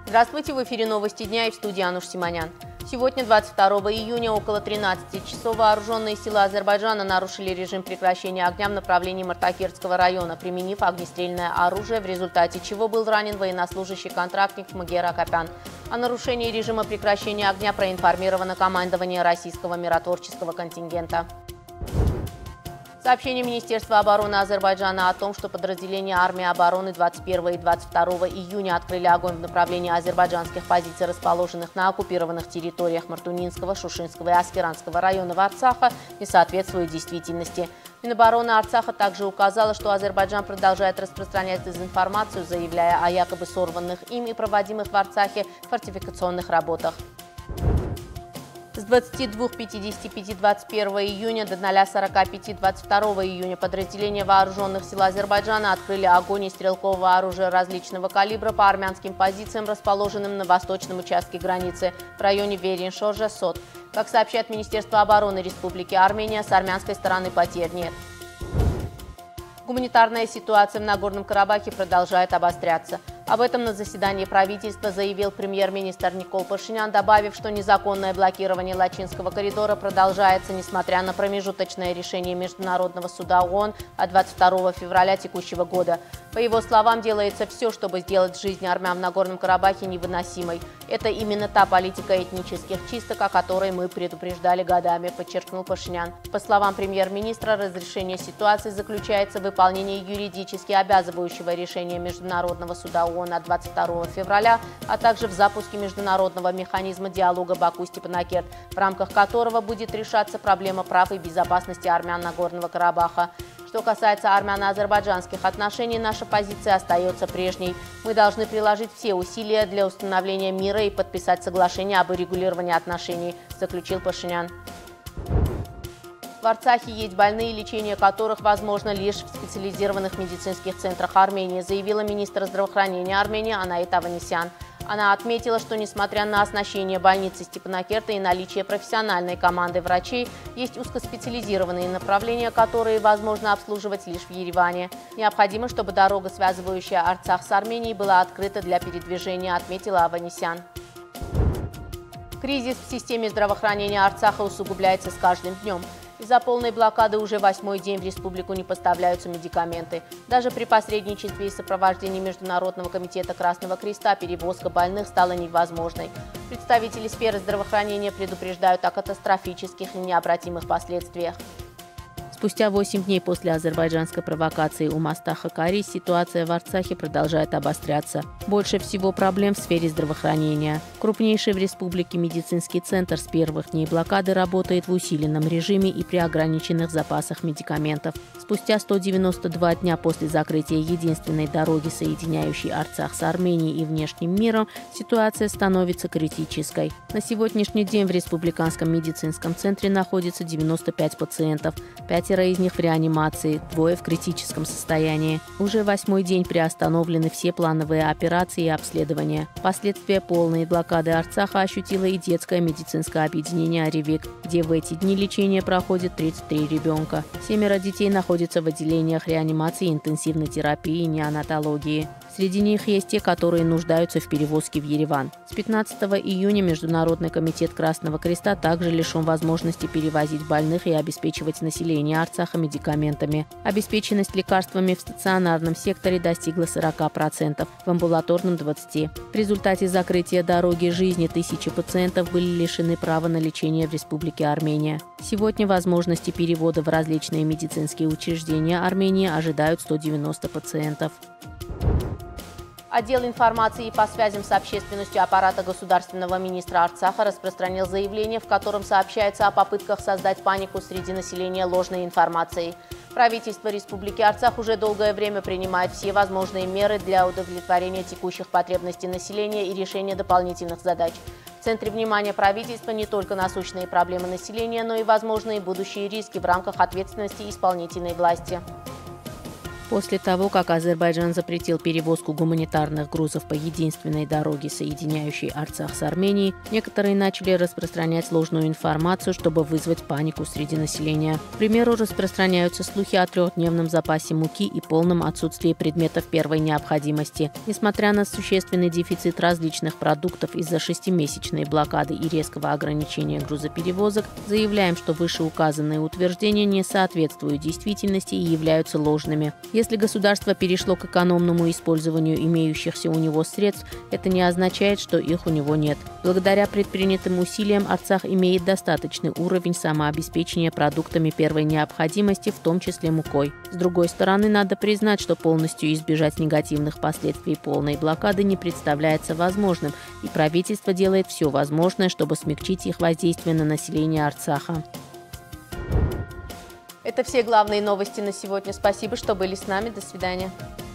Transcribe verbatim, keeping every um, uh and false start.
Здравствуйте, в эфире новости дня и в студии Ануш Симонян. Сегодня, двадцать второго июня, около тринадцати часов, вооруженные силы Азербайджана нарушили режим прекращения огня в направлении Мартакерского района, применив огнестрельное оружие, в результате чего был ранен военнослужащий-контрактник Магер Акопян. О нарушении режима прекращения огня проинформировано командование российского миротворческого контингента. Сообщение Министерства обороны Азербайджана о том, что подразделения армии обороны двадцать первого и двадцать второго июня открыли огонь в направлении азербайджанских позиций, расположенных на оккупированных территориях Мартунинского, Шушинского и Аскеранского районов Арцаха, не соответствует действительности. Минобороны Арцаха также указала, что Азербайджан продолжает распространять дезинформацию, заявляя о якобы сорванных им и проводимых в Арцахе фортификационных работах. С двадцати двух пятидесяти пяти двадцать первого июня до ноля сорока пяти двадцать второго июня подразделения вооруженных сил Азербайджана открыли огонь из стрелкового оружия различного калибра по армянским позициям, расположенным на восточном участке границы в районе Верин-Шоржа-Сот. Как сообщает Министерство обороны Республики Армения, с армянской стороны потерь нет. Гуманитарная ситуация в Нагорном Карабахе продолжает обостряться. Об этом на заседании правительства заявил премьер-министр Никол Пашинян, добавив, что незаконное блокирование Лачинского коридора продолжается, несмотря на промежуточное решение Международного суда ООН от двадцать второго февраля текущего года. По его словам, делается все, чтобы сделать жизнь армян в Нагорном Карабахе невыносимой. Это именно та политика этнических чисток, о которой мы предупреждали годами, подчеркнул Пашинян. По словам премьер-министра, разрешение ситуации заключается в выполнении юридически обязывающего решения Международного суда ООН от двадцать второго февраля, а также в запуске международного механизма диалога Баку-Степанакерт, в рамках которого будет решаться проблема прав и безопасности армян Нагорного Карабаха. Что касается армяно-азербайджанских отношений, наша позиция остается прежней. Мы должны приложить все усилия для установления мира и подписать соглашение об урегулировании отношений, заключил Пашинян. В Арцахе есть больные, лечение которых возможно лишь в специализированных медицинских центрах Армении, заявила министр здравоохранения Армении Анаит Аванесян. Она отметила, что несмотря на оснащение больницы Степанакерта и наличие профессиональной команды врачей, есть узкоспециализированные направления, которые возможно обслуживать лишь в Ереване. Необходимо, чтобы дорога, связывающая Арцах с Арменией, была открыта для передвижения, отметила Аванесян. Кризис в системе здравоохранения Арцаха усугубляется с каждым днем. Из-за полной блокады уже восьмой день в республику не поставляются медикаменты. Даже при посредничестве и сопровождении Международного комитета Красного Креста перевозка больных стала невозможной. Представители сферы здравоохранения предупреждают о катастрофических и необратимых последствиях. Спустя восемь дней после азербайджанской провокации у моста Хакари ситуация в Арцахе продолжает обостряться. Больше всего проблем в сфере здравоохранения. Крупнейший в республике медицинский центр с первых дней блокады работает в усиленном режиме и при ограниченных запасах медикаментов. Спустя сто девяносто два дня после закрытия единственной дороги, соединяющей Арцах с Арменией и внешним миром, ситуация становится критической. На сегодняшний день в республиканском медицинском центре находится девяносто пять пациентов, пятеро из них в реанимации, двое в критическом состоянии. Уже восьмой день приостановлены все плановые операции и обследования. Последствия полной блокады Арцаха ощутило и детское медицинское объединение «Аревик», где в эти дни лечение проходит тридцать три ребенка. Семеро детей находятся в отделениях реанимации, интенсивной терапии и неонатологии. Среди них есть те, которые нуждаются в перевозке в Ереван. С пятнадцатого июня Международный комитет Красного Креста также лишен возможности перевозить больных и обеспечивать население Арцаха медикаментами. Обеспеченность лекарствами в стационарном секторе достигла сорока процентов, в амбулаторном – двадцати процентов. В результате закрытия дороги жизни тысячи пациентов были лишены права на лечение в Республике Армения. Сегодня возможности перевода в различные медицинские учреждения Армении ожидают сто девяносто пациентов. Отдел информации по связям с общественностью аппарата государственного министра Арцаха распространил заявление, в котором сообщается о попытках создать панику среди населения ложной информацией. Правительство Республики Арцах уже долгое время принимает все возможные меры для удовлетворения текущих потребностей населения и решения дополнительных задач. В центре внимания правительства не только насущные проблемы населения, но и возможные будущие риски в рамках ответственности исполнительной власти. После того, как Азербайджан запретил перевозку гуманитарных грузов по единственной дороге, соединяющей Арцах с Арменией, некоторые начали распространять ложную информацию, чтобы вызвать панику среди населения. К примеру, распространяются слухи о трехдневном запасе муки и полном отсутствии предметов первой необходимости. Несмотря на существенный дефицит различных продуктов из-за шестимесячной блокады и резкого ограничения грузоперевозок, заявляем, что вышеуказанные утверждения не соответствуют действительности и являются ложными. Если государство перешло к экономному использованию имеющихся у него средств, это не означает, что их у него нет. Благодаря предпринятым усилиям Арцах имеет достаточный уровень самообеспечения продуктами первой необходимости, в том числе мукой. С другой стороны, надо признать, что полностью избежать негативных последствий полной блокады не представляется возможным, и правительство делает все возможное, чтобы смягчить их воздействие на население Арцаха. Это все главные новости на сегодня. Спасибо, что были с нами. До свидания.